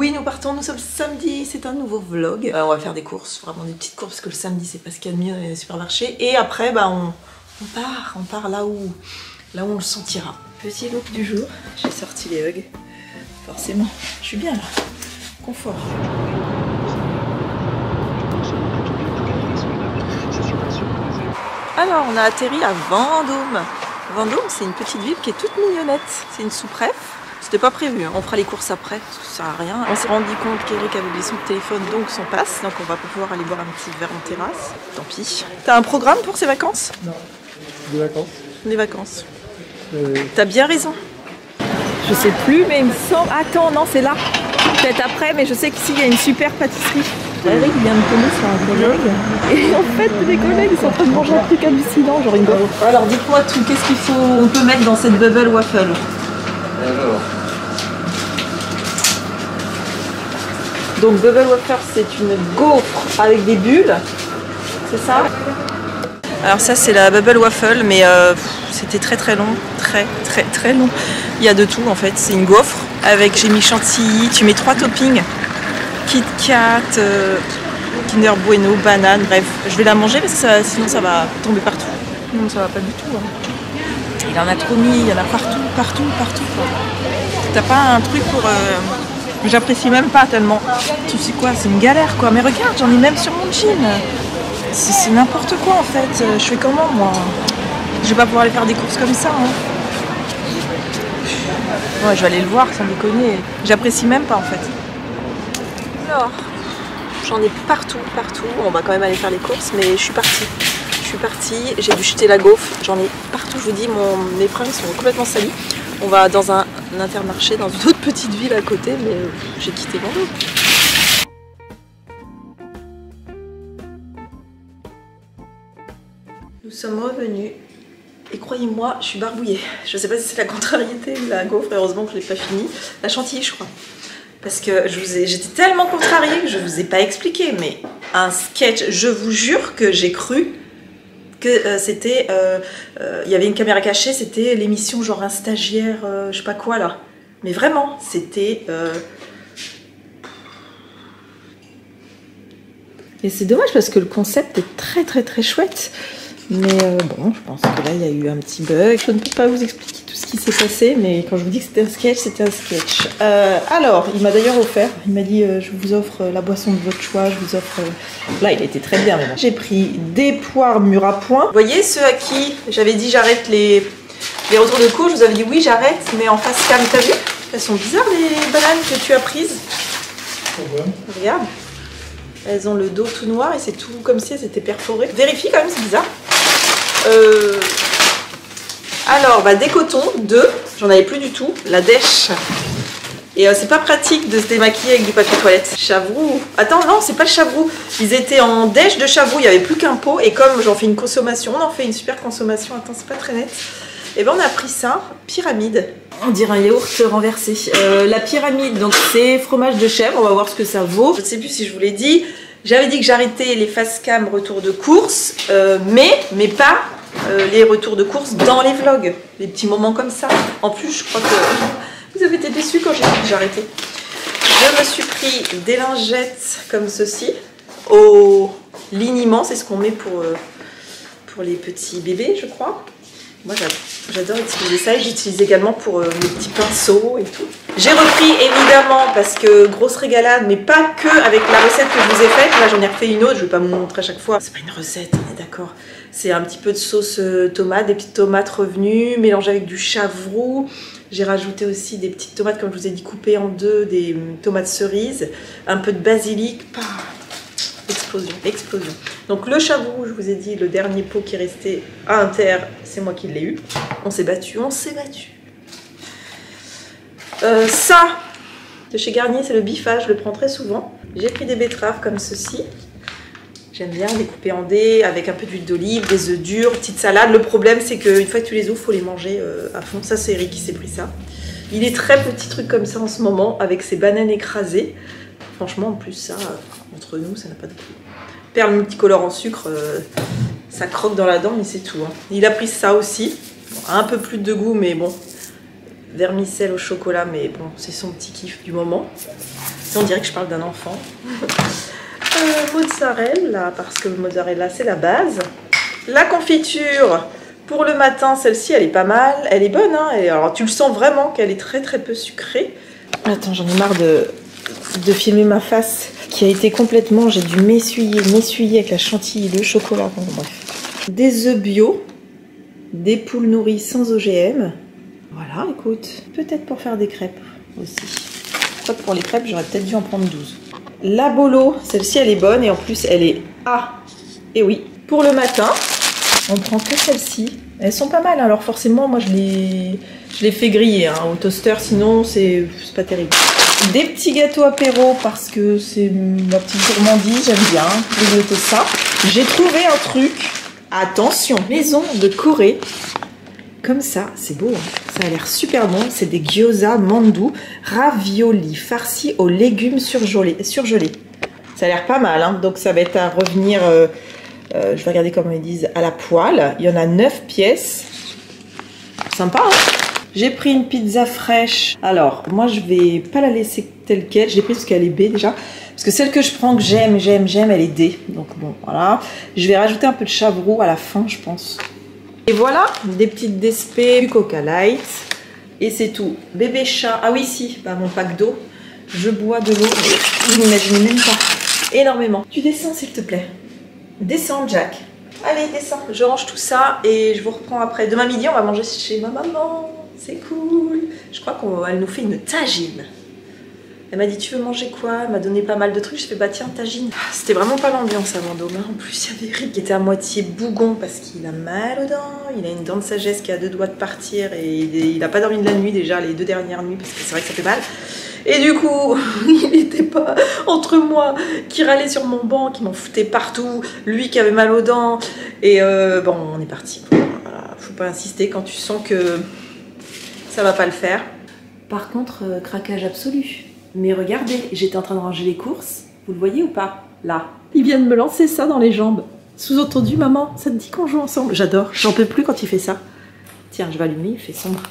Oui, nous partons, nous sommes samedi, c'est un nouveau vlog. On va faire des courses, vraiment des petites courses, parce que le samedi c'est pas ce qu'il y a de mieux dans les supermarchés. Et après, bah, on part là où on le sentira. Petit look du jour, j'ai sorti les hugs. Forcément, je suis bien là, confort. Alors, on a atterri à Vendôme. Vendôme, c'est une petite ville qui est toute mignonnette. C'est une sous-préfecture. C'était pas prévu, hein. On fera les courses après, parce que ça sert à rien. On s'est rendu compte qu'Eric avait oublié son téléphone, donc son passe. Donc on va pas pouvoir aller boire un petit verre en terrasse. Tant pis. T'as un programme pour ces vacances? Non, des vacances. Des vacances. T'as bien raison. Je sais plus, mais il me semble... Attends, non, c'est là. Peut-être après, mais je sais qu'ici, il y a une super pâtisserie. Eric vient de tomber sur un collègue. Et en fait, les collègues, ils sont en train de manger un truc hallucinant, genre une gaufre. Alors, dites-moi tout, qu'est-ce qu'il faut, on peut mettre dans cette bubble waffle? Alors. Donc, bubble waffle, c'est une gaufre avec des bulles. C'est ça? Alors ça, c'est la bubble waffle, mais c'était très long. Très long. Il y a de tout, en fait. C'est une gaufre avec, j'ai mis chantilly. Tu mets 3 toppings. Kit Kat, Kinder Bueno, banane, bref. Je vais la manger parce que sinon ça va tomber partout. Non, ça va pas du tout. Hein. Il en a trop mis, il y en a partout. T'as pas un truc pour... J'apprécie même pas tellement. Tu sais quoi, c'est une galère quoi. Mais regarde, j'en ai même sur mon jean. C'est n'importe quoi en fait. Je fais comment moi? Je vais pas pouvoir aller faire des courses comme ça. Hein. Ouais, je vais aller le voir sans déconner. J'apprécie même pas en fait. Alors, j'en ai partout. On va quand même aller faire les courses, mais je suis partie. J'ai dû jeter la gaufre. J'en ai partout, je vous dis, mes fringues sont complètement salies. On va dans un intermarché, dans une autre petite ville à côté, mais j'ai quitté Vendôme. Nous sommes revenus. Et croyez-moi, je suis barbouillée. Je sais pas si c'est la contrariété ou la gaufre, heureusement que je l'ai pas fini. La chantilly, je crois. Parce que j'étais tellement contrariée que je vous ai pas expliqué, mais un sketch, je vous jure que j'ai cru que c'était, il y avait une caméra cachée, c'était l'émission genre un stagiaire, je sais pas quoi là. Mais vraiment, c'était... Et c'est dommage parce que le concept est très chouette. Mais bon, je pense que là, il y a eu un petit bug. Je ne peux pas vous expliquer tout ce qui s'est passé, mais quand je vous dis que c'était un sketch, c'était un sketch. Alors, il m'a d'ailleurs offert, il m'a dit, je vous offre la boisson de votre choix, je vous offre... Là, il était très bien, mais bon. J'ai pris des poires mûres à point. Vous voyez, ceux à qui j'avais dit j'arrête les retours de cours, je vous avais dit oui, j'arrête, mais en face cam, t'as vu? Elles sont bizarres, les bananes que tu as prises. Pourquoi? Regarde. Elles ont le dos tout noir et c'est tout comme si elles étaient perforées. Vérifie quand même, c'est bizarre. Alors, bah, des cotons, 2, j'en avais plus du tout, la dèche. Et c'est pas pratique de se démaquiller avec du papier toilette. Chavroux. Attends, non, c'est pas le chavroux. Ils étaient en dèche de chavroux, il n'y avait plus qu'un pot. Et comme j'en fais une consommation, on en fait une super consommation. Attends, c'est pas très net. Et ben on a pris ça, pyramide. On dirait un yaourt renversé. La pyramide, donc c'est fromage de chèvre, on va voir ce que ça vaut. Je ne sais plus si je vous l'ai dit. J'avais dit que j'arrêtais les fast cam retours de course, mais pas les retours de course dans les vlogs. Les petits moments comme ça. En plus, je crois que vous avez été déçus quand j'ai dit que j'arrêtais. Je me suis pris des lingettes comme ceci, au liniment, c'est ce qu'on met pour les petits bébés, je crois. Moi j'adore utiliser ça et j'utilise également pour mes petits pinceaux et tout. J'ai repris évidemment parce que grosse régalade, mais pas que avec la recette que je vous ai faite. Là j'en ai refait une autre, je vais pas vous montrer à chaque fois. C'est pas une recette, on est d'accord. C'est un petit peu de sauce tomate, des petites tomates revenues, mélangées avec du chavroux. J'ai rajouté aussi des petites tomates, comme je vous ai dit, coupées en 2, des tomates cerises, un peu de basilic. Explosion. Donc le chavroux, je vous ai dit, le dernier pot qui restait à Inter, c'est moi qui l'ai eu. On s'est battu. Ça, de chez Garnier, c'est le biffage, je le prends très souvent. J'ai pris des betteraves comme ceci. J'aime bien les couper en dés avec un peu d'huile d'olive, des œufs durs, petite salade. Le problème, c'est qu'une fois que tu les ouvres, il faut les manger à fond. Ça, c'est Eric qui s'est pris ça. Il est très petit truc comme ça en ce moment, avec ses bananes écrasées. Franchement, en plus, ça, entre nous, ça n'a pas de prix. Perle multicolore en sucre, ça croque dans la dent, mais c'est tout. Hein. Il a pris ça aussi. Bon, un peu plus de goût, mais bon. Vermicelle au chocolat, mais bon, c'est son petit kiff du moment. On dirait que je parle d'un enfant. Mozzarella, parce que le mozzarella c'est la base. La confiture pour le matin, celle-ci elle est pas mal, elle est bonne, hein, et alors tu le sens vraiment qu'elle est très peu sucrée. Attends, j'en ai marre de filmer ma face qui a été complètement, j'ai dû m'essuyer avec la chantilly et le chocolat, bon, bref. Des œufs bio, des poules nourries sans OGM. Voilà, écoute, peut-être pour faire des crêpes aussi. Je crois que pour les crêpes, j'aurais peut-être dû en prendre 12. La bolo, celle-ci elle est bonne et en plus elle est et oui, pour le matin, on prend que celle-ci. Elles sont pas mal, hein. Alors forcément, moi je les fais griller hein, au toaster, sinon c'est pas terrible. Des petits gâteaux apéro parce que c'est ma petite gourmandise, j'aime bien grignoter ça. J'ai trouvé un truc, attention, maison de Corée. Comme ça, c'est beau, hein. Ça a l'air super bon. C'est des gyoza mandu ravioli farcis aux légumes surgelés. Ça a l'air pas mal, hein. Donc ça va être à revenir, je vais regarder comment ils disent, à la poêle. Il y en a 9 pièces. Sympa, hein. J'ai pris une pizza fraîche. Alors, moi je vais pas la laisser telle quelle. Je l'ai prise parce qu'elle est B déjà. Parce que celle que je prends, que j'aime, elle est D. Donc bon, voilà. Je vais rajouter un peu de chavroux à la fin, je pense. Et voilà, des petites despées, du Coca Light. Et c'est tout. Bébé chat. Ah oui, si, bah, mon pack d'eau. Je bois de l'eau. Vous n'imaginez même pas. Énormément. Tu descends, s'il te plaît. Descends, Jack. Allez, descends. Je range tout ça et je vous reprends après. Demain midi, on va manger chez ma maman. C'est cool. Je crois qu'elle nous fait une tagine. Elle m'a dit, tu veux manger quoi? Elle m'a donné pas mal de trucs. Je fais, bah tiens, tagine. C'était vraiment pas l'ambiance à Vendôme. En plus, il y avait Rick qui était à moitié bougon parce qu'il a mal aux dents. Il a une dent de sagesse qui a 2 doigts de partir et il a pas dormi de la nuit déjà, les 2 dernières nuits, parce que c'est vrai que ça fait mal. Et du coup, il n'était pas entre moi qui râlait sur mon banc, qui m'en foutait partout, lui qui avait mal aux dents. Et bon, on est parti. Voilà, faut pas insister quand tu sens que ça va pas le faire. Par contre, craquage absolu. Mais regardez, j'étais en train de ranger les courses. Vous le voyez ou pas? Là. Il vient de me lancer ça dans les jambes. Sous-entendu, maman, ça te dit qu'on joue ensemble? J'adore, j'en peux plus quand il fait ça. Tiens, je vais allumer, il fait sombre.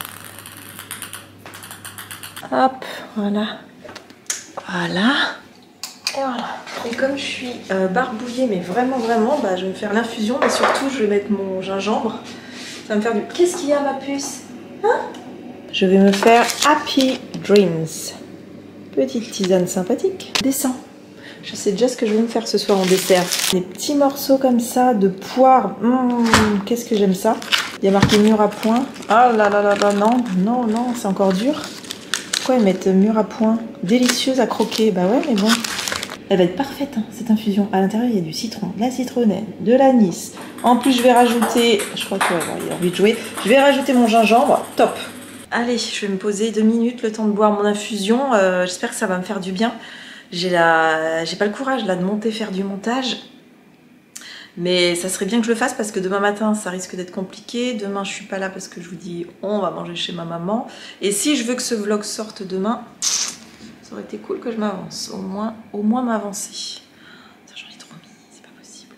Hop, voilà. Voilà. Et voilà. Et comme je suis barbouillée, mais vraiment, bah, je vais me faire l'infusion. Mais surtout, je vais mettre mon gingembre. Ça va me faire du... Qu'est-ce qu'il y a, ma puce? Hein? Je vais me faire Happy Dreams. Petite tisane sympathique. Descends. Je sais déjà ce que je vais me faire ce soir en dessert. Des petits morceaux comme ça de poire. Qu'est-ce que j'aime ça. Il y a marqué mûr à point. Ah là là là là, non, c'est encore dur. Pourquoi ils mettent mûr à point? Délicieuse à croquer. Bah ouais, mais bon. Elle va être parfaite, hein, cette infusion. À l'intérieur, il y a du citron, de la citronnelle, de l'anis. En plus, je vais rajouter... Je crois qu'il a envie de jouer. Je vais rajouter mon gingembre. Top. Allez, je vais me poser 2 minutes, le temps de boire mon infusion. J'espère que ça va me faire du bien. J'ai pas le courage là de monter, faire du montage. Mais ça serait bien que je le fasse parce que demain matin, ça risque d'être compliqué. Demain, je suis pas là parce que je vous dis, on va manger chez ma maman. Et si je veux que ce vlog sorte demain, ça aurait été cool que je m'avance. Au moins m'avancer. J'en ai trop mis, c'est pas possible.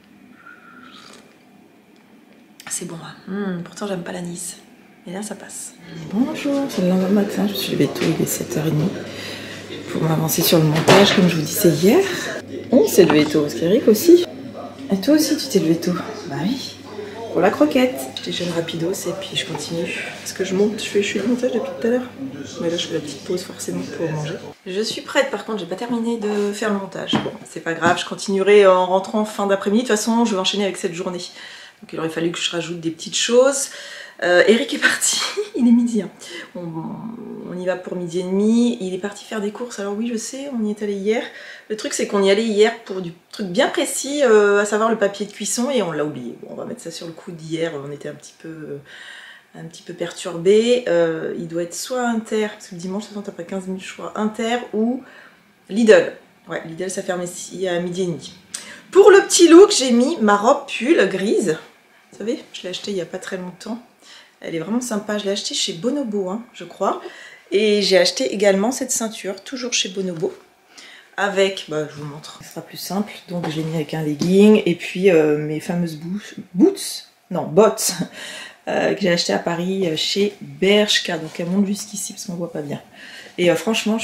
C'est bon, hein. Pourtant, j'aime pas l'anis. Et là, ça passe. Bonjour, c'est le lendemain matin. Je me suis levée tôt, il est 7h30. Pour m'avancer sur le montage, comme je vous disais hier. On s'est levé tôt, parce qu'Eric aussi. Et toi aussi, tu t'es levé tôt? Bah oui. Pour la croquette. Je déjeune rapidos et puis je continue. Parce que je monte, je fais le montage depuis tout à l'heure. Mais là, je fais la petite pause forcément pour manger. Je suis prête, par contre, j'ai pas terminé de faire le montage. Bon, c'est pas grave, je continuerai en rentrant fin d'après-midi. De toute façon, je vais enchaîner avec cette journée. Donc il aurait fallu que je rajoute des petites choses. Eric est parti, il est midi, hein. On y va pour 12h30, il est parti faire des courses, alors oui je sais, on y est allé hier. Le truc c'est qu'on y allait hier pour du truc bien précis, à savoir le papier de cuisson, et on l'a oublié. Bon, on va mettre ça sur le coup d'hier, on était un petit peu perturbés. Il doit être soit Inter, parce que le dimanche, de toute façon après 15 minutes je crois, Inter ou Lidl. Ouais, Lidl ça ferme ici à 12h30. Pour le petit look, j'ai mis ma robe pull grise. Vous savez, je l'ai achetée il n'y a pas très longtemps. Elle est vraiment sympa. Je l'ai achetée chez Bonobo, hein, je crois. Et j'ai acheté également cette ceinture, toujours chez Bonobo. Avec, bah, je vous montre, ce sera plus simple. Donc j'ai mis avec un legging et puis mes fameuses bottes que j'ai acheté à Paris chez Bershka. Donc elles montent jusqu'ici parce qu'on ne voit pas bien. Et franchement, je suis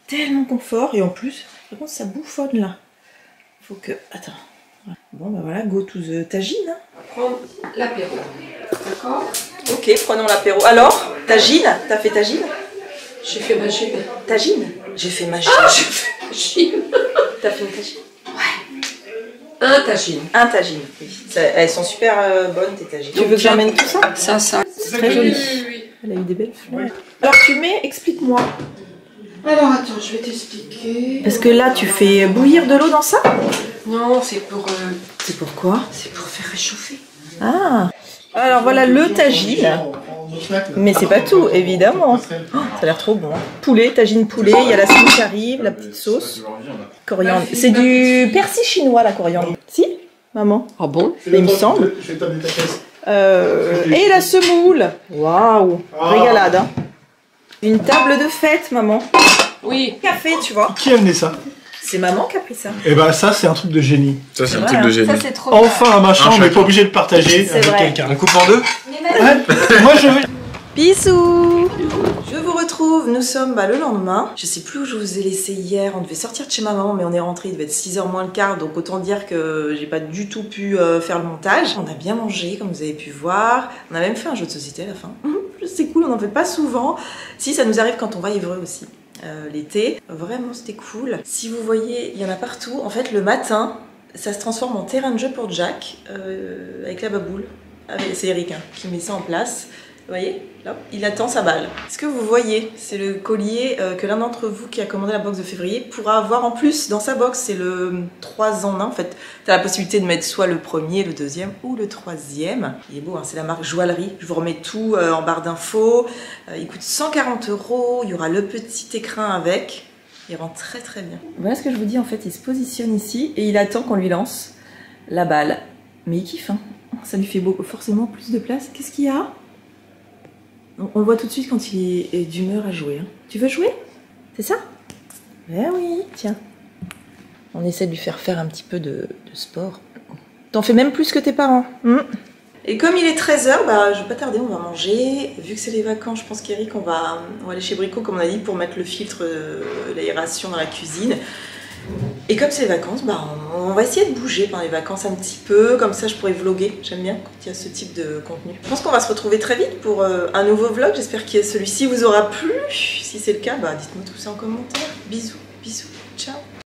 tellement confort. Et en plus, par contre, ça bouffonne là. Faut que... Attends. Bon, bah voilà, go to the tagine. Prendre l'apéro. D'accord? Ok, prenons l'apéro. Alors, tagine? T'as fait tagine? J'ai fait ma gym. Tagine? J'ai fait ma gym. Ah, j'ai fait ma gym. T'as fait une tagine? Un tagine. Un tagine, oui. Elles sont super bonnes, tes tagines. Tu veux que j'emmène tout ça? Ça. C'est très joli. Oui. Elle a eu des belles fleurs. Ouais. Alors tu mets, explique-moi. Alors attends, je vais t'expliquer. Parce que là, tu fais bouillir de l'eau dans ça? Non, c'est pour... C'est pourquoi? c'est pour faire réchauffer. Ah. Alors voilà le tagine. Mais c'est pas tout, évidemment. Oh, ça a l'air trop bon. Poulet, tagine poulet, il y a la sauce qui arrive, la petite sauce. Coriandre. C'est du persil chinois, la coriandre. Si, maman? Ah bon? Il me semble. Et la semoule. Waouh. Régalade, hein. Une table de fête, maman. Oui. Café, tu vois. Qui a amené ça? C'est maman qui a pris ça. Et bah ça c'est un truc de génie. Ça, c'est un Ouais, truc de génie. Ça, c'est trop Enfin un machin, Un on n'est chacun. pas obligé de partager C'est avec vrai. quelqu'un. On coupe en deux? Ouais. Moi je veux... Bisous. Je vous retrouve, nous sommes le lendemain. Je sais plus où je vous ai laissé hier, on devait sortir de chez ma maman mais on est rentré, il devait être 6h moins le quart, donc autant dire que j'ai pas du tout pu faire le montage. On a bien mangé comme vous avez pu voir, on a même fait un jeu de société à la fin. C'est cool, on en fait pas souvent. Si, ça nous arrive quand on va à Évreux aussi. L'été, vraiment c'était cool. Si vous voyez, il y en a partout. En fait le matin, ça se transforme en terrain de jeu pour Jack avec la baboule. C'est Eric hein, qui met ça en place. Vous voyez, là, il attend sa balle. Ce que vous voyez, c'est le collier que l'un d'entre vous qui a commandé la box de février pourra avoir en plus dans sa box. C'est le 3 en 1 en fait. Tu as la possibilité de mettre soit le premier, le deuxième ou le troisième. Il est beau, hein, c'est la marque Joaillerie. Je vous remets tout en barre d'infos. Il coûte 140 €. Il y aura le petit écrin avec. Il rend très très bien. Voilà ce que je vous dis en fait. Il se positionne ici et il attend qu'on lui lance la balle. Mais il kiffe, hein. Ça lui fait forcément plus de place. Qu'est-ce qu'il y a ? On le voit tout de suite quand il est d'humeur à jouer. Hein. Tu veux jouer? C'est ça? Eh oui, tiens. On essaie de lui faire faire un petit peu de sport. T'en fais même plus que tes parents. Et comme il est 13h, bah, je vais pas tarder, on va manger. Vu que c'est les vacances, je pense qu'Eric, on va aller chez Brico, comme on a dit, pour mettre le filtre, l'aération dans la cuisine. Et comme c'est les vacances, bah, on va essayer de bouger pendant les vacances un petit peu, comme ça je pourrais vlogger, j'aime bien quand il y a ce type de contenu. Je pense qu'on va se retrouver très vite pour un nouveau vlog, j'espère que celui-ci vous aura plu. Si c'est le cas, bah, dites-moi tout ça en commentaire. Bisous, bisous, ciao.